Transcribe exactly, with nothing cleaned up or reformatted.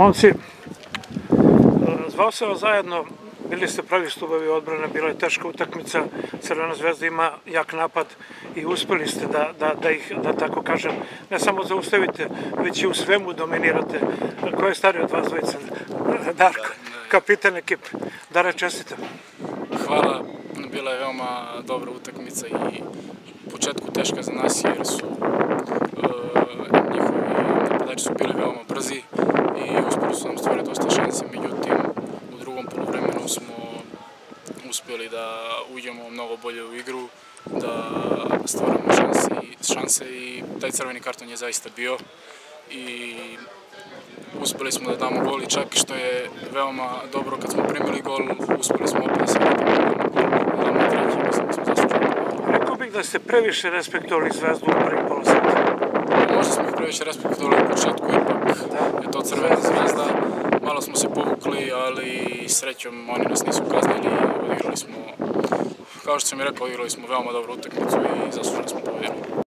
Momci, zvao sam vas zajedno, bili ste pravi stubovi odbrane, bila je teška utakmica, Crvena zvezda ima jak napad i uspeli ste da, da, da ih, da tako kažem, ne samo zaustavite, već i u svemu dominirate. Ko je stariji od vas dvojica? Darko, kapitan ekipe. Dare, čestitam. Hvala, bila je veoma dobra utakmica i u početku teška za nas jer su njihovi napadači su bili veoma brzi i uspeli su nam stvoriti dosta šanse, međutim u drugom poluvremenu smo uspjeli da uđemo mnogo bolje u igru, da stvorimo šanse i, šanse i taj crveni karton je zaista bio i uspeli smo da damo gol i čak što je veoma dobro kad smo primili gol, uspeli smo opet da se vratimo da damo treći, mislim da smo zaslužili. Rekao bih da ste previše respektovali Zvezdu u prvi polosat. Možda smo ih previše respektovali u početku, ipak je to Crvena zvezda. Malo smo se povukli, ali srećom oni nas nisu kaznili, odigrali smo, kao što sam i rekao, odigrali smo veoma dobru utakmicu i zaslužili smo pobjedu.